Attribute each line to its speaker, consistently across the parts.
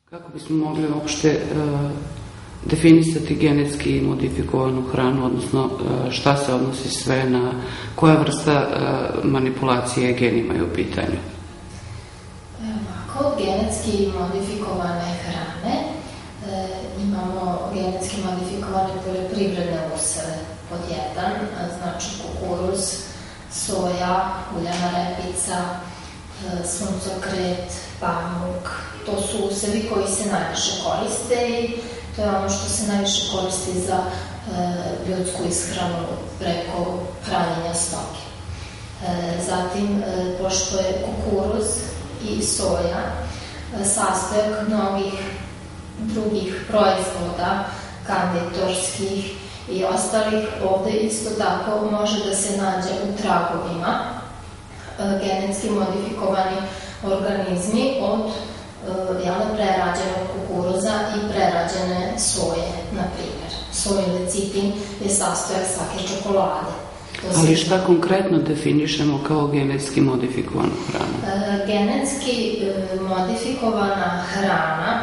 Speaker 1: Kako bismo mogli uopšte definisati genetski modifikovanu hranu, odnosno šta se odnosi sve na koja vrsta manipulacije genima je u pitanju?
Speaker 2: Kod genetski modifikovane hrane imamo genetski modifikovane poljoprivredne useve pod jedan, znači kukuruz, soja, uljana repica, suncokret, pamuk. To su usevi koji se najviše koriste i to je ono što se najviše koristi za ljudsku ishranu preko hranjenja stoke. Zatim, pošto je kukuruz i soja sastojak mnogih drugih proizvoda, kanditorskih i ostalih, ovde isto tako može da se nađe u tragovima genetski modifikovani organizmi od prerađenog kukuruza i prerađene soje, na primjer. Sojin lecitin je sastojak svake čokolade.
Speaker 1: Ali šta konkretno definišemo kao genetski modifikovanu hranu?
Speaker 2: Genetski modifikovana hrana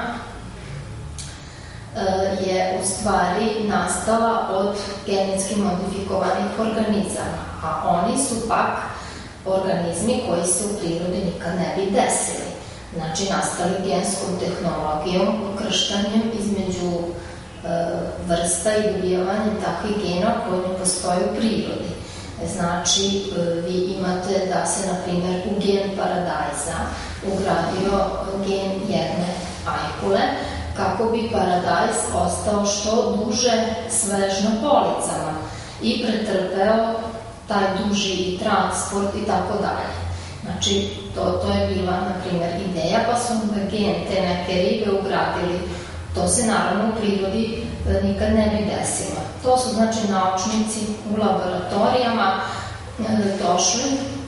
Speaker 2: je u stvari nastala od genetski modifikovanih organizama, a oni su pak organizmi koji se u prirodi nikad ne bi desili. Znači, nastali genskom tehnologijom, ukrštanjem između vrsta i dobijavanjem takvih gena koji ne postoje u prirodi. Znači, vi imate da se, na primjer, u gen paradajza ugradio gen jedne ajkule, kako bi paradajz ostao što duže svež na policama i pretrpeo taj duži transport i tako dalje. Znači, to je bila, na primjer, ideja, pa su gen te neke ribe ugradili. To se naravno u prirodi nikad ne bi desilo. To su, znači, naučnici u laboratorijama došli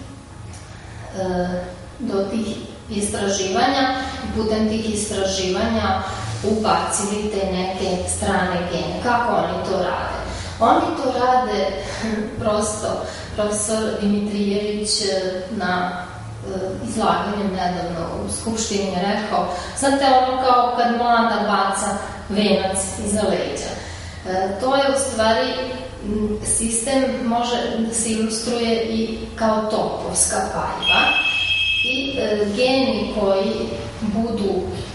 Speaker 2: do tih istraživanja i putem tih istraživanja ubacili te neke strane gene. Kako oni to rade? Oni to rade prosto. Profesor Dimitrijević na izlaganju nedavno u Skupštini je rekao, znate, ono kao kad mlada baca venac iza leđa. To je u stvari sistem, može da se ilustruje i kao topovska paljba i geni koji budu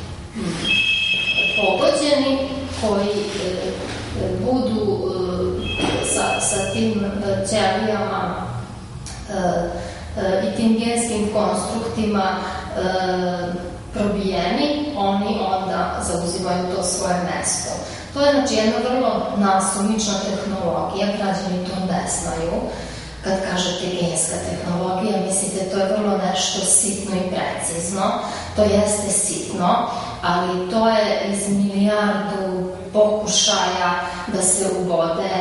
Speaker 2: pogođeni, koji budu sa tim ćelijama i tim genskim konstruktima probijeni, oni onda zauzimaju to svoje mesto. To je, znači, jedna vrlo nasumična tehnologija, građani to ne znaju. Kad kažete genska tehnologija, mislite, to je vrlo nešto sitno i precizno. To jeste sitno, ali to je iz milijardu pokušaja da se ubode,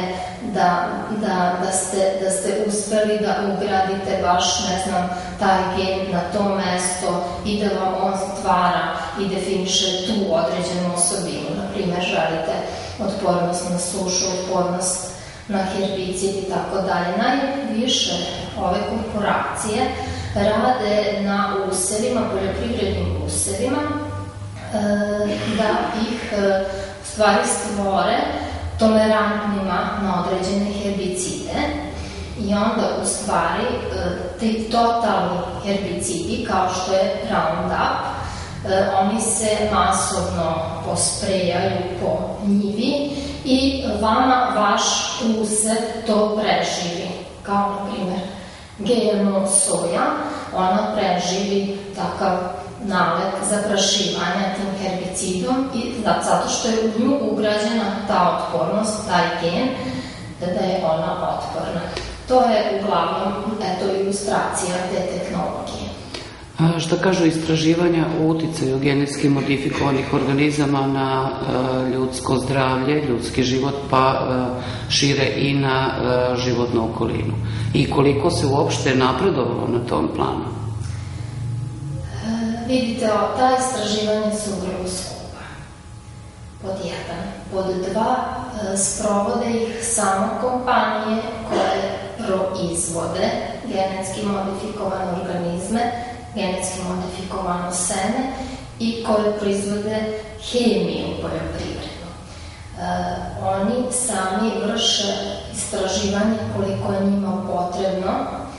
Speaker 2: da ste uspeli da ugradite baš, ne znam, taj gen na to mesto i da vam on stvara i definiše tu određenu osobinu. Naprimjer, želite otpornost na sušu, otpornost na herbicid i tako dalje. Najviše ove korporacije rade na usevima, poljoprivrednim usevima, da ih stvari stvore tolerantnima na određene herbicide i onda u stvari ti totalni herbicidi kao što je Roundup, oni se masovno posprejaju po njivi i vama vaš usev to preživi. Kao, na primjer, GMO soja, ona preživi takav nalet zaprašivanja tim herbicidom i zato što je u nju ugrađena ta otpornost, taj gen, da je ona otporna. To je uglavnom, ilustracija te tehnologije.
Speaker 1: A šta kažu istraživanja o uticaju genetski modifikovanih organizama na ljudsko zdravlje, ljudski život, pa šire i na životnu okolinu? I koliko se uopšte napredovalo na tom planu?
Speaker 2: Vidite, ta istraživanja su vrlo skupa. Pod jedan. Pod dva, sprovode ih samo kompanije koje proizvode genetski modifikovane organizme, genetski modifikovano seme i koje proizvode hemiju poljoprivrednu. Oni sami vrše istraživanje koliko je njima potrebno.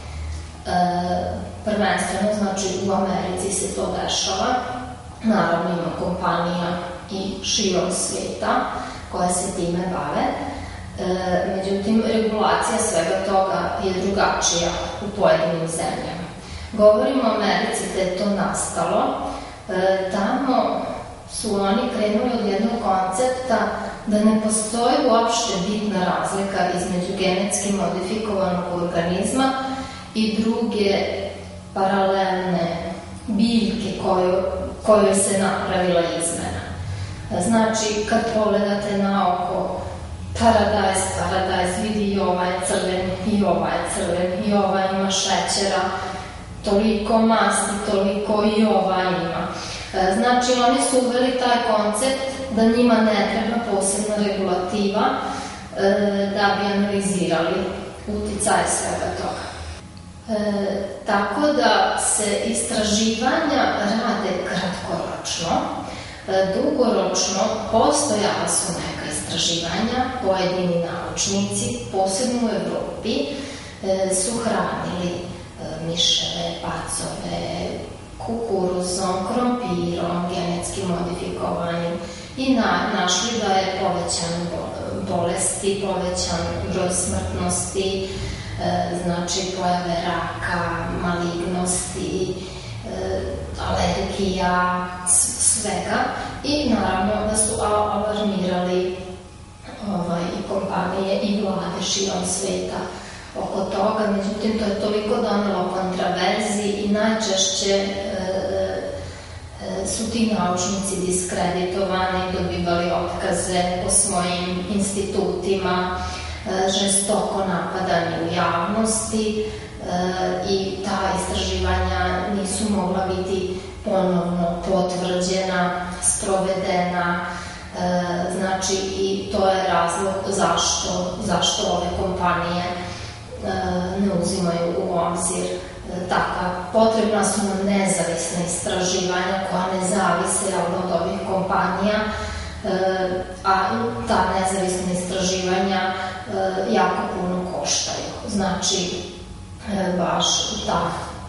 Speaker 2: Prvenstveno, znači u Americi se to dešava. Naravno ima kompanija i širom sveta koje se time bave. Međutim, regulacija svega toga je drugačija u pojedinim zemljama. Govorimo o Americi da je to nastalo. Tamo su oni krenuli od jednog koncepta da ne postoji uopšte bitna razlika između genetski modifikovanog organizma i druge paralelne biljke kojoj se napravila izmena. Znači, kad pogledate na oko paradajz, vidi i ovaj je crven, i ovaj je crven, i ovaj ima šećera, toliko masti, toliko i ovaj ima. Znači, oni su uveli taj koncept da njima ne treba posebna regulativa da bi analizirali uticaj svega toga. Tako da se istraživanja rade kratkoročno, dugoročno postojala su neka istraživanja, pojedini naučnici, posebno u Evropi, su hranili miševe, pacove, kukuruzom, krompirom, genetski modifikovanim i našli da je povećan bolesti, povećan broj smrtnosti, znači pojave raka, malignosti, alergija, svega. I naravno da su alarmirali i kompanije i vlade širom sveta oko toga. Međutim, to je toliko donelo kontraverzi i najčešće su ti naučnici diskreditovani, dobivali otkaze po svojim institutima, žestoko napadani u javnosti i ta istraživanja nisu mogla biti ponovno potvrđena, sprovedena. Znači, i to je razlog zašto ove kompanije ne uzimaju u obzir potrebna su nam nezavisna istraživanja koja ne zavise od ovih kompanija, a ta nezavisna istraživanja jako puno koštaju. Znači, baš ta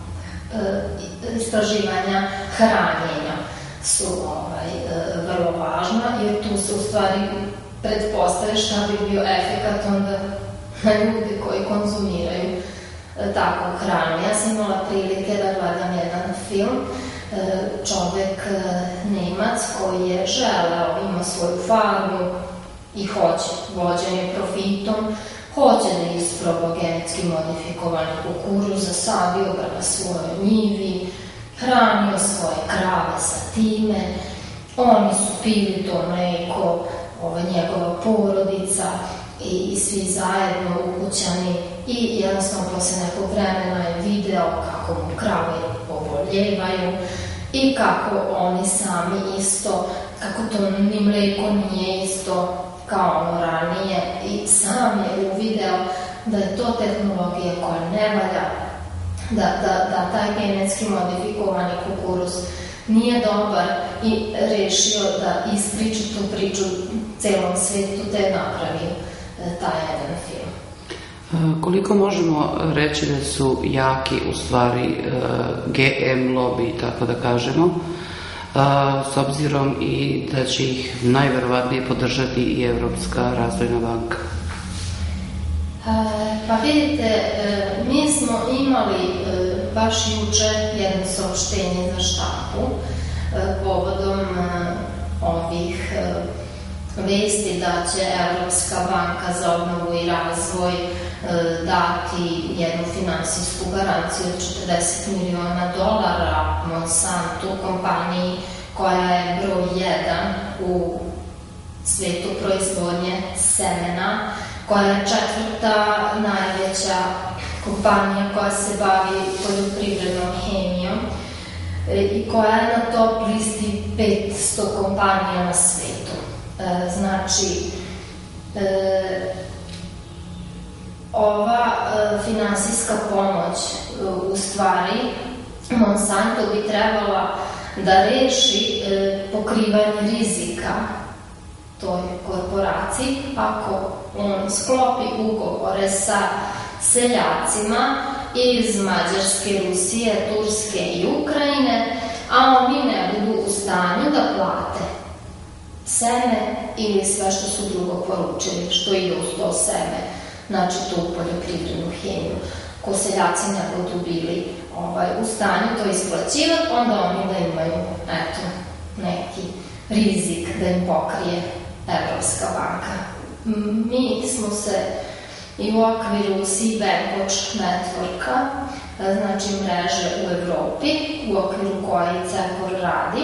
Speaker 2: istraživanja hranjenja su vrlo važna, jer tu se u stvari pretpostavlja šta bi bio efekat onda na ljudi koji konzumiraju takvu hranu. Ja sam imala prilike da gledam jedan film, čovek Nemac koji je želeo, ima svoju farmu i hoće vođenje profitom, hoće da isproba genetski modifikovani kukuruz, zasadio ga na svojoj njivi, hranio svoje krave sa time, oni su pili to mleko, njegova porodica i svi zajedno ukućani, i jednostavno posle nekog vremena je video kako mu krave oboljevaju i kako oni sami isto, kako to ni mleko nije isto kao ono ranije, i sam je uvideo da je to tehnologija koja ne valja, da taj genetski modifikovani kukuruz nije dobar, i rešio da ispriča tu priču celom svetu, te je napravio taj jedan film.
Speaker 1: Koliko možemo reći da su jaki u stvari GM lobby, tako da kažemo, s obzirom i da će ih najverovatnije podržati i Evropska razvojna banka?
Speaker 2: Pa vidite, mi smo imali baš juče jedno saopštenje za štampu povodom ovih vesti da će Evropska banka za obnovu i razvoj dati jednu finansijsku garanciju od $40 miliona Monsantu, kompaniji koja je broj 1 u svetu proizvodnje semena, koja je 4. najveća kompanija koja se bavi poljoprivrednom hemijom i koja je na top listi 500 kompanija na svetu. Znači, ova finansijska pomoć u stvari Monsanto bi trebala da reši pokrivanje rizika toj korporaciji ako on sklopi ugovore sa seljacima iz Mađarske, Rusije, Turske i Ukrajine, a oni ne budu u stanju da plate seme ili sve što su drugo poručili, što ide uz to seme, znači tu poljoprivrednu hemiju. Ko seljaci ne budu bili u stanju to isplaćivati, onda oni da imaju neki rizik da im pokrije Evropska banka. Mi smo se i u okviru C-Bankoč networka, znači mreže u Evropi, u okviru koje i CEPOR radi,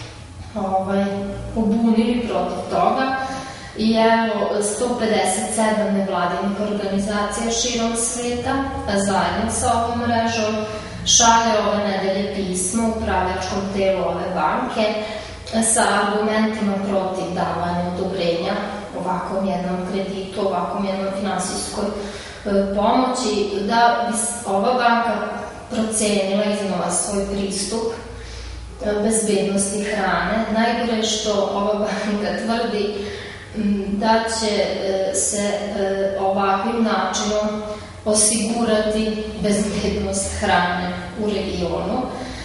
Speaker 2: ubunili protiv toga i evo 157 nevladinih organizacija širom sveta, zajedno sa ovom mrežom, šalje ove nedelje pismo upravljačkom telu ove banke sa argumentima protiv davanja odobrenja ovakvom jednom kreditu, ovakvom jednom finansijskoj pomoći, da bi ova banka procenila iznova svoj pristup bezbednosti hrane. Najgore je što ova banka tvrdi da će se ovakvim načinom osigurati bezbednost hrane u regionu.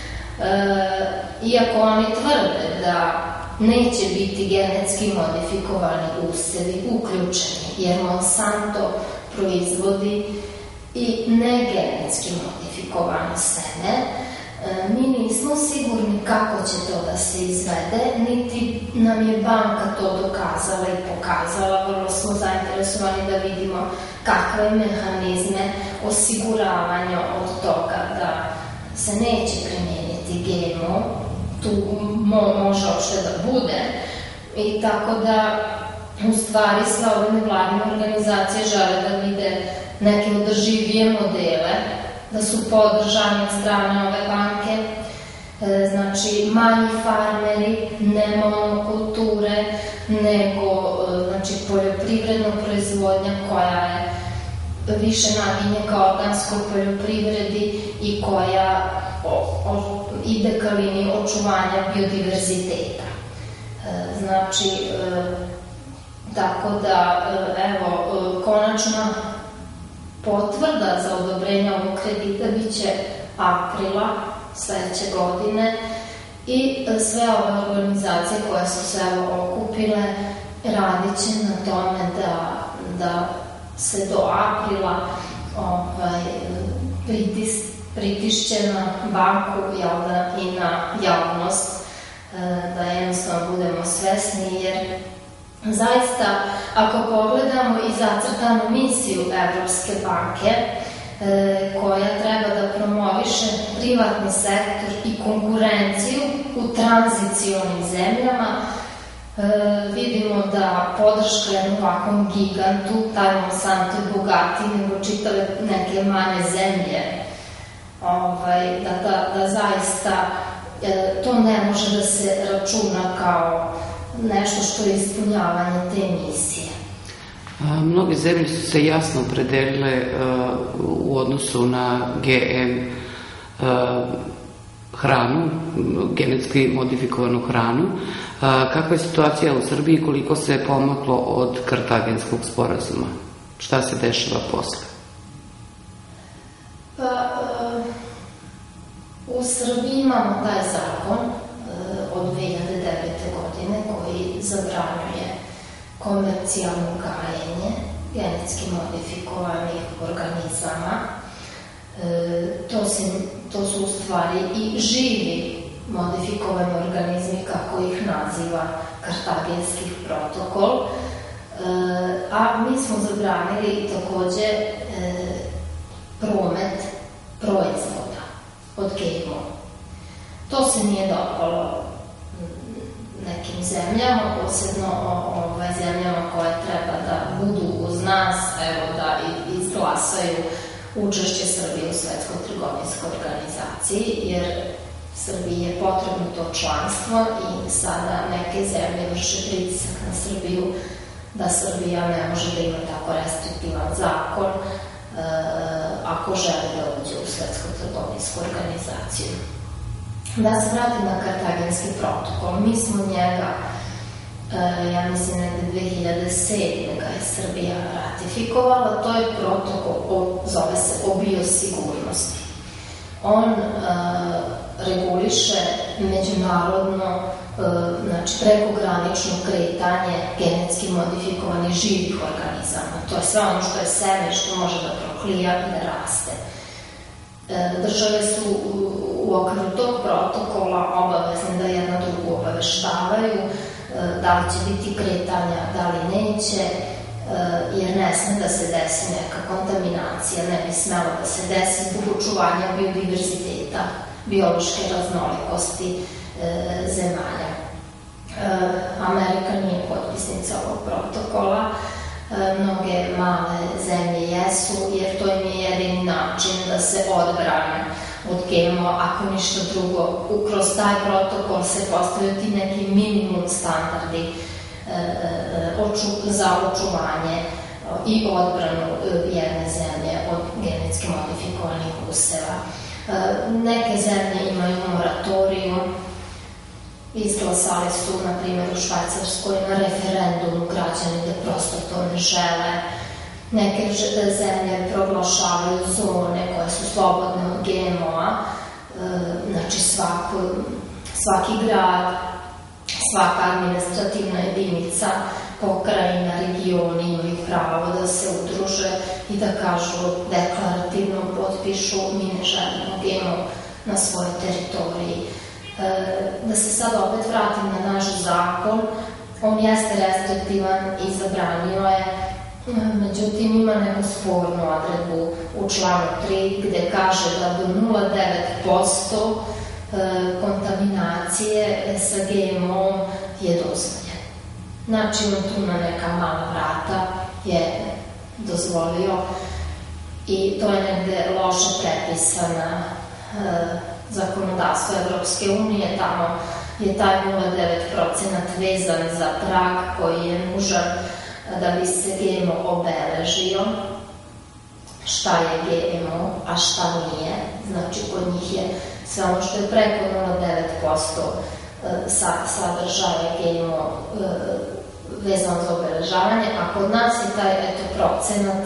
Speaker 2: Iako oni tvrde da neće biti genetski modifikovani usevi uključeni, jer Monsanto proizvodi i negenetski modifikovano seme, mi nismo sigurni kako će to da se izvede, niti nam je banka to dokazala i pokazala. Vrlo smo zainteresovani da vidimo kakve mehanizme osiguravanja od toga da se neće primijeniti GMO, tu može uopšte da bude. I tako da, u stvari, sve ove nevladine organizacije žele da vide neke održivije modele, da su podržani od strane ove banke, znači manji farmeri, ne monokulture, nego poljoprivredna proizvodnja koja je više naginje ka organskoj poljoprivredi i koja ide ka liniji očuvanja biodiverziteta. Znači, tako da, evo, konačna potvrda za odobrenje ovog kredita biće aprila sledeće godine i sve ove organizacije koje su se okupile radit će na tome da se do aprila pritišće na banku i na javnost, da jednostavno budemo svesni, jer zaista, ako pogledamo i zacrtanu misiju Evropske banke, koja treba da promoviše privatni sektor i konkurenciju u tranzicionim zemljama, vidimo da podrška jednom ovakvom gigantu, taj Monsanto je bogatiji nego čitave neke manje zemlje, da zaista to ne može da se računa kao nešto što je ispunjavanje te misije.
Speaker 1: Mnoge zemlje su se jasno opredelile u odnosu na GM hranu, genetski modifikovanu hranu. Kakva je situacija u Srbiji, koliko se je pomaklo od Kartagenskog sporazuma? Šta se dešava posle?
Speaker 2: U Srbiji imamo taj zakon od 2009. godine koji zabranjuje komercijalno gajenje genetski modifikovanih organizama. To su u stvari i živi modifikovani organizmi, kako ih naziva Kartagenski protokol, a mi smo zabranili takođe promet proizvoda od GMO. To se nije dopalo nekim zemljama, posebno zemljama koje treba da budu uz nas, evo da izglasaju učešće Srbije u Svetskoj trgovinskoj organizaciji, jer Srbiji je potrebno to članstvo i sada neke zemlje vrše pritisak na Srbiju da Srbija ne može da ima tako restriktivan zakon ako želi da uđe u Svetsku trgovinsku organizaciju. Da se vratim na Kartagenski protokol. Mi smo njega, ja mislim, negde 2007. ga je Srbija ratifikovala. To je protokol, zove se o biosigurnosti. On reguliše međunarodno, znači prekogranično kretanje genetski modifikovanih živih organizama. To je sve ono što je seme, što može da proklija i da raste. Države su u okviru tog protokola obavezne da jedna drugu obaveštavaju da li će biti kretanja, da li neće, jer ne sme da se desi neka kontaminacija, ne bi smelo da se desi zbog očuvanja biodiverziteta, biološke raznolikosti zemalja. Amerika nije potpisnica ovog protokola, mnoge male zemlje jesu, jer to im je jedini način da se odbrane od GMO, ako ništa drugo. Kroz taj protokol se postavljaju ti neki minimum standardi za očuvanje i odbranu jedne zemlje od genetski modifikovanih useva. Neke zemlje imaju moratoriju, izglasali su, na primjer, u Švajcarskoj na referendumu građani da prosto to ne žele. Neke zemlje proglašavaju zone koje su slobodne od GMO-a, znači svaki grad, svaka administrativna jedinica, pokrajina, regioni imaju pravo da se udruže i da kažu deklarativno potpišu mi ne želimo GMO na svojoj teritoriji. Da se sad opet vratim na naš zakon, on jeste restriktivan i zabranio je, međutim ima neku spornu odredbu u članu 3 gde kaže da do 0,9% kontaminacije sa GMO je dozvoljeno. Znači, tu na neka mala vrata je dozvolio i to je negde loše prepisana zakonodavstvo Evropske unije. Tamo je taj 0,9% vezan za prag koji je nužan da bi se GMO obeležio. Šta je GMO, a šta nije. Znači, kod njih je sve ono što je preko 0,9% sadržaja GMO vezano za obeležavanje, a kod nas je taj procenat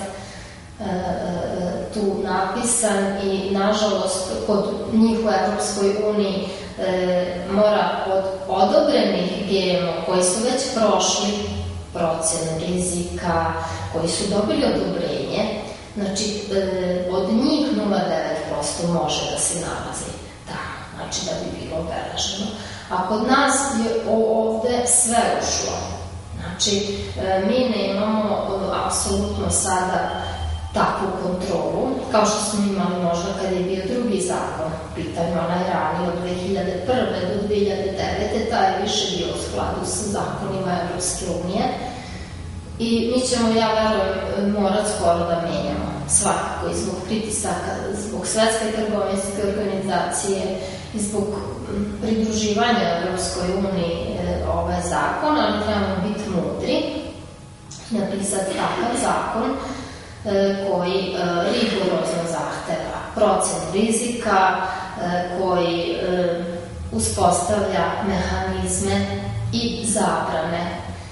Speaker 2: tu napisan i nažalost kod njih u Evropskoj uniji mora od odobrenih GMO koji su već prošli procenu rizika, koji su dobili odobrenje, znači od njih 0,9% može da se nalazi tamo, znači da bi bilo obeleženo. A kod nas je ovde sve ušlo. Znači, mi nemamo apsolutno sada takvu kontrolu, kao što smo imali možda kada je bio drugi zakon u pitanju, onaj ranije od 2001. do 2009. taj je više bio u skladu sa zakonima Evropske unije i mi ćemo, ja verujem, morat skoro da menjamo svakako i zbog pritisaka, zbog Svetske trgovinske organizacije i zbog pridruživanja Evropskoj uniji ovaj zakon, ali trebamo biti mudri, napisati takav zakon koji rigorozno zahteva procenu rizika, koji uspostavlja mehanizme i zabrane,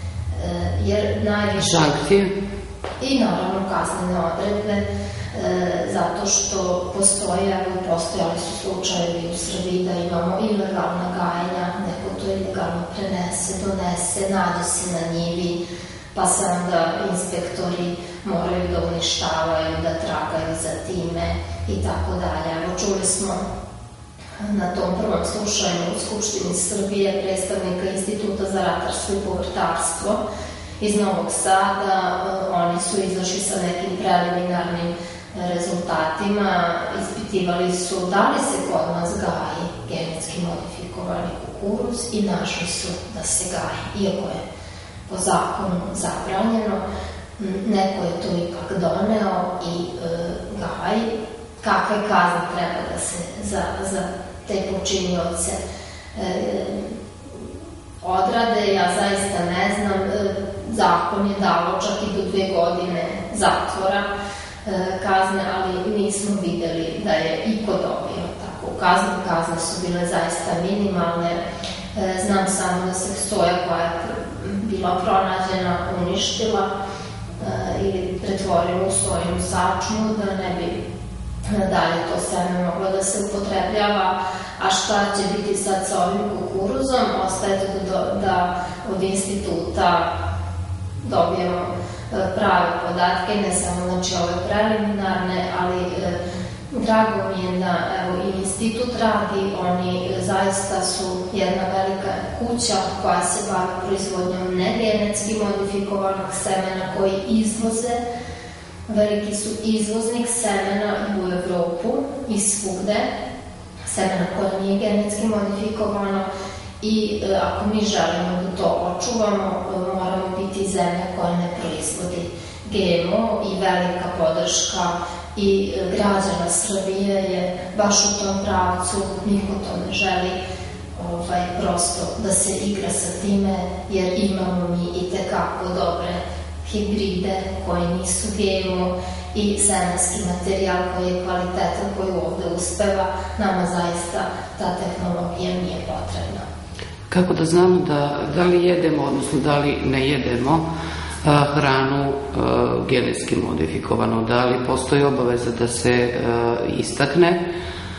Speaker 2: jer najviše...
Speaker 1: Sankcije?
Speaker 2: I naravno kaznene odredbe, zato što postojali su slučajevi u Srbiji da imamo ilegalna gajenja, neko to ilegalno prenese, donese, nađe se na njivi, pa se onda inspektori moraju da uništavaju, da tragaju za time i tako dalje. Evo, čuli smo na tom prvom slušanju u Skupštini Srbije predstavnika Instituta za ratarstvo i povrtarstvo iz Novog Sada. Oni su izašli sa nekim preliminarnim rezultatima, ispitivali su da li se kod nas gaji genetski modifikovani kukuruz i našli su da se gaji, iako je po zakonu zabranjeno. Neko je to ipak doneo i gaji. Kakve kazne treba da se za te počinioce odrade, ja zaista ne znam. Zakon je dalo čak i do 2 godine zatvora kazne, ali nismo videli da je iko dobio takvu kazne su bile zaista minimalne. Znam samo da se soja koja je bila pronađena uništila ili pretvorila u sojinu sačmu, da ne bi dalje to seme moglo da se upotrebljava. A šta će biti sad sa ovim kukuruzom? Ostaje da od instituta dobijemo prave podatke, ne samo znači ove preliminarne, ali drago mi je da i institut radi, oni zaista su jedna velika kuća koja se bavi proizvodnjom negenetski modifikovanog semena koji izvoze. Veliki su izvoznik semena u Evropu i svugde, semena koje nije genetski modifikovano, i ako mi želimo da to očuvamo, moramo biti zemlja koja ne proizvodi GMO, i velika podrška i građana Srbije je baš u tom pravcu. Niko to ne želi prosto da se igra sa time, jer imamo mi i tekako dobre hibride koji nisu GMO i semenski materijal koji je kvalitetan, koji ovde uspeva. Nama zaista ta tehnologija nije potrebna.
Speaker 1: Kako da znamo da li jedemo, odnosno da li ne jedemo hranu genetski modifikovanu? Da li postoji obaveza da se istakne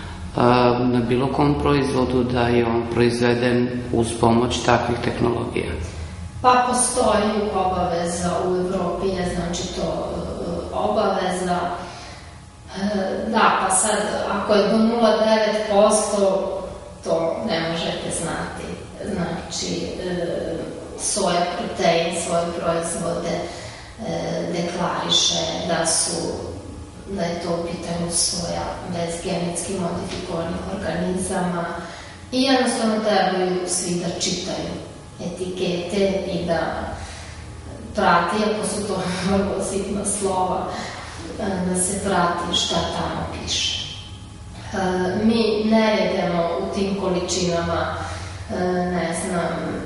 Speaker 1: na bilo kom proizvodu da je on proizveden uz pomoć takvih tehnologija?
Speaker 2: Pa postoji obaveza u Evropi, je znači to obaveza. Da, pa sad, ako je do 0,9%, to ne možete znati. Znači, soja protein, svoje proizvode deklariše da je to u pitanju soja bez genetski modifikovanih organizama, i jednostavno trebaju svi da čitaju etikete i da prati, ako su to vrlo sitna slova, da se prati šta tamo piše. Mi ne jedemo u tim količinama, ne znam,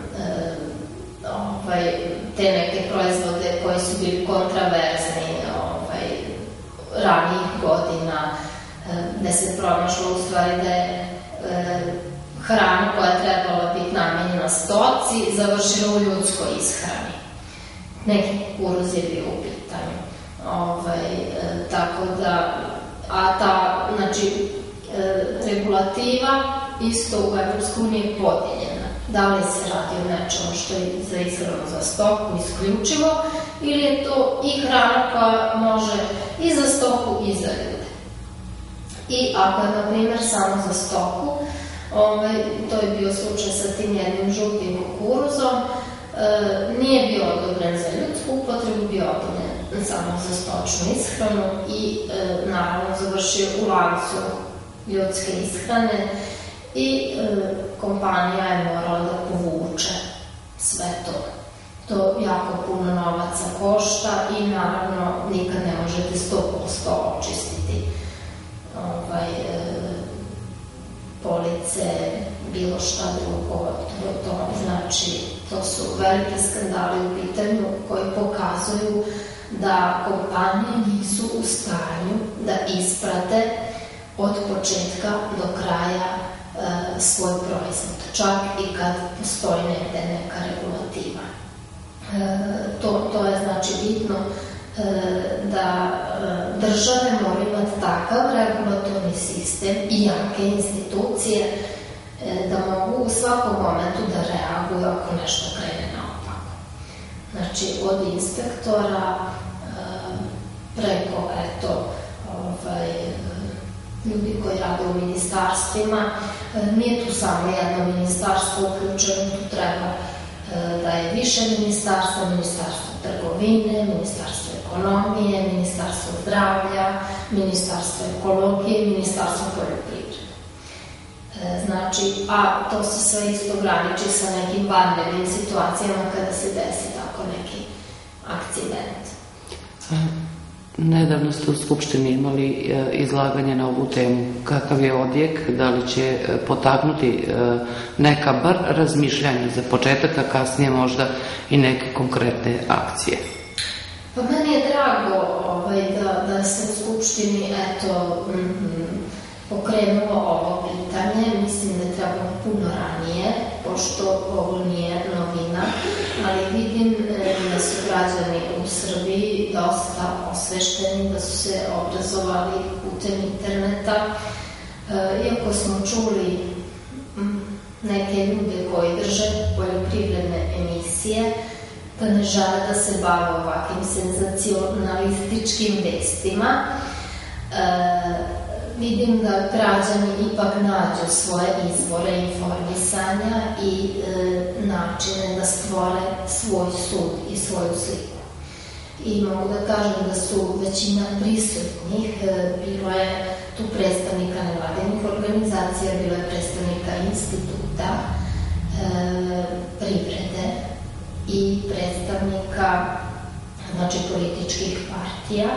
Speaker 2: te neke proizvode koji su bili kontraverzni ranijih godina, gde se pronašlo u stvari da je hrana koja je trebala biti namenjena stoci završila u ljudskoj ishrani. Neki kukuruz je bio u pitanju. Tako da, a ta, znači, regulativa isto u EU je podijeljena. Da li se radi o nečemu što je za ishranu za stoku isključivo, ili je to i hrana koja može i za stoku i za ljude. I ako je, na primjer, samo za stoku, to je bio slučaj sa tim jednim žutim kukuruzom, nije bio odobren za ljudsku upotrebu, bio odobren samo za stočnu ishranu i naravno završio u lancu ljudske ishrane, i kompanija je morala da povuče sve to. To jako puno novaca košta i naravno nikad ne možete 100% očistiti police, bilo šta drugo. Znači, to su velike skandali u pitanju koji pokazuju da kompanije nisu u stanju da isprate od početka do kraja svoj proizvod, čak i kad postoji negde neka regulativa. To je znači bitno da države moraju imati takav regulatorni sistem i jake institucije da mogu u svakom momentu da reaguju ako nešto krene naopako. Znači, od inspektora preko, ljudi koji rade u ministarstvima. Nije tu samo jedno ministarstvo uključeno, tu treba da je više ministarstva, ministarstvo trgovine, ministarstvo ekonomije, ministarstvo zdravlja, ministarstvo ekologije, ministarstvo poljoprivrede. Znači, a to se sve isto graniči sa nekim vanrednim situacijama kada se desi tako neki akcident.
Speaker 1: Nedavno ste u Skupštini imali izlaganje na ovu temu. Kakav je odjek? Da li će potaknuti neka bar razmišljanja za početak, a kasnije možda i neke konkretne akcije?
Speaker 2: Pa meni je drago da se u Skupštini pokrenulo ovo pitanje. Mislim da je trebalo puno ranije, pošto ovo nije novina, ali vidim da su građani u Srbiji dosta osvešteni, da su se obrazovali putem interneta. Iako smo čuli neke ljude koji drže poljoprivredne emisije, da ne žele da se bave ovakvim senzacionalističkim vestima, vidim da građani ipak nađu svoje izvore informisanja i načine da stvore svoj sud i svoju sliku. I mogu da kažem da su većina prisutnih, bilo je tu predstavnika nevladinih organizacija, bilo je predstavnika instituta, privrede i predstavnika, znači, političkih partija,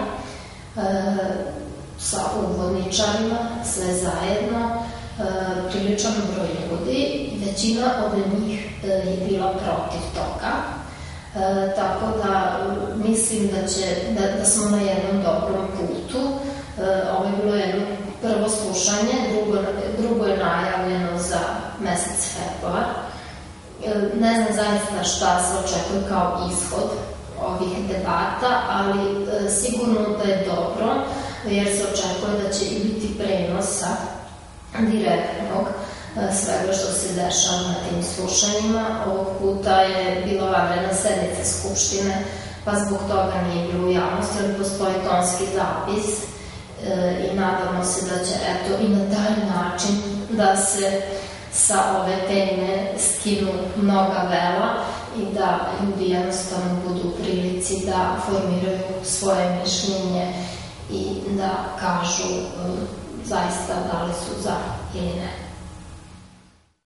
Speaker 2: sa uvodničarima, sve zajedno, priličan broj ljudi. Većina od njih je bila protiv toga, tako da mislim da smo na jednom dobrom putu. Ovo je bilo jedno prvo slušanje, drugo je najavljeno za mesec februar. Ne znam zaista šta se očekuje kao ishod ovih debata, ali sigurno da je dobro, jer se očekuje da će i biti prenosa direktnog svega što se dešava na tim slušanjima. Ovog puta je bila vanredna sednica Skupštine, pa zbog toga nije bilo u javnosti, ali postoji tonski zapis i nadamo se da će i na taj način da se sa ove teme skinu mnoga vela i da ljudi jednostavno budu u prilici da formiraju svoje mišljenje i da kažu zaista da li su za ili ne.